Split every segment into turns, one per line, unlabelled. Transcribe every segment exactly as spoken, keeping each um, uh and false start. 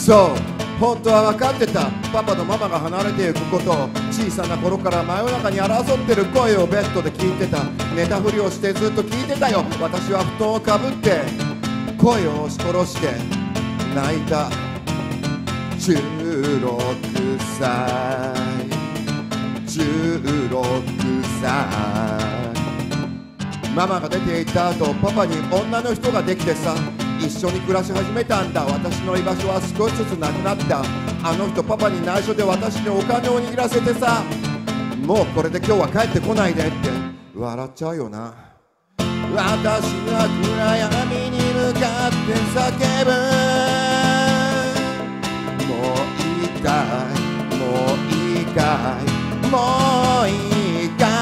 そう本当は分かってた。パパとママが離れていくことを小さな頃から真夜中に争ってる声をベッドで聞いてた。寝たふりをしてずっと聞いてたよ。私は布団をかぶって声を押し殺して泣いた。じゅうろくさいじゅうろくさい。ママが出て行った後パパに女の人ができてさ、一緒に暮らし始めたんだ。私の居場所は少しずつなくなった。あの人パパに内緒で私にお金を握らせてさ、もうこれで今日は帰ってこないでって笑っちゃうよな。私は暗闇に向かって叫ぶ。もういいかいもういいかいもういいか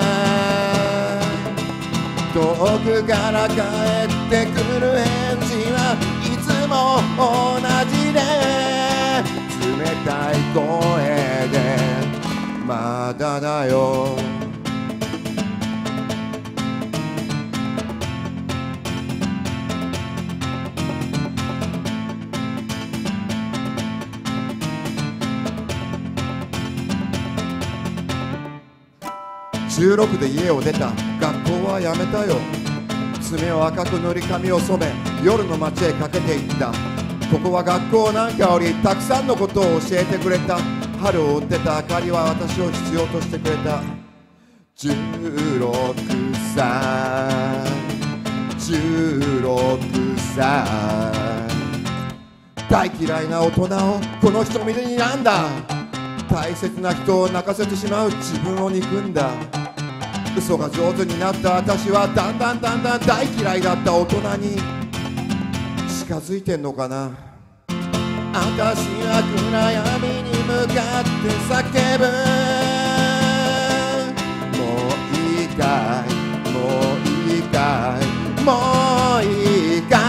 い。遠くから帰ってくる返事はいつも同じで、冷たい声でまだだよ。じゅうろくで家を出た。学校はやめたよ。爪を赤く塗り髪を染め夜の街へかけていった。ここは学校なんかよりたくさんのことを教えてくれた。春を追ってた明かりは私を必要としてくれた。じゅうろくさいじゅうろくさい。大嫌いな大人をこの人見で睨んだ。大切な人を泣かせてしまう自分を憎んだ。嘘が上手になった私はだんだんだんだん大嫌いだった大人に近づいてんのかな。私は暗闇に向かって叫ぶ。もういいかいもういいかいもういいか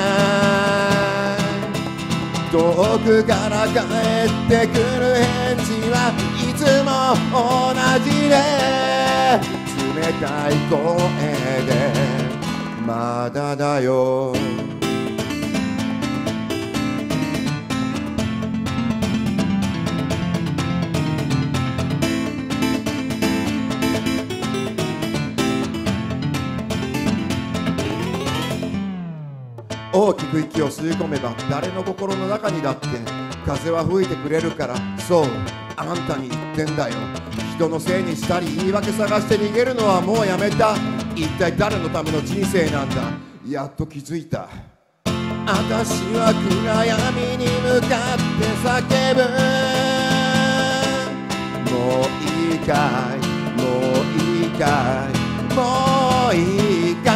い。遠くから帰ってくる返事はいつも同じで、冷たい声でまだだよ。大きく息を吸い込めば誰の心の中にだって風は吹いてくれるから。そうあんたに言ってんだよ。人のせいにしたり言い訳探して逃げるのはもうやめた。一体誰のための人生なんだ。やっと気づいた。私は暗闇に向かって叫ぶ。もういいかいもういいかいもういいか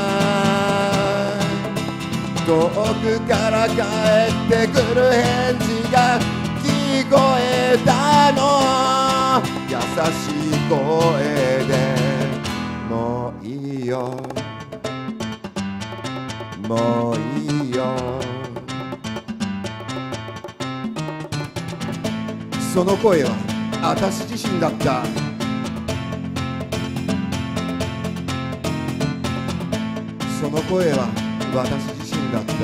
い。遠くから帰ってくる返事が聞こえたの。優しい声でもういいよもういいよ。その声は私自身だった。その声は私自身だった。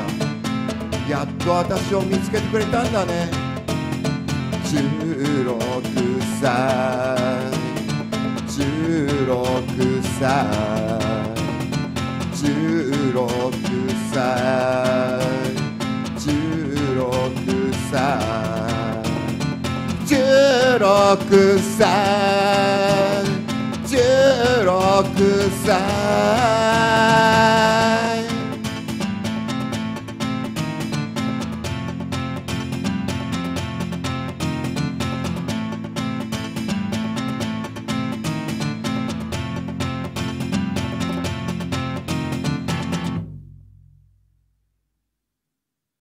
やっと私を見つけてくれたんだね。じゅうろくさいじゅうろくさいじゅうろくさいじゅうろくさいじゅうろくさい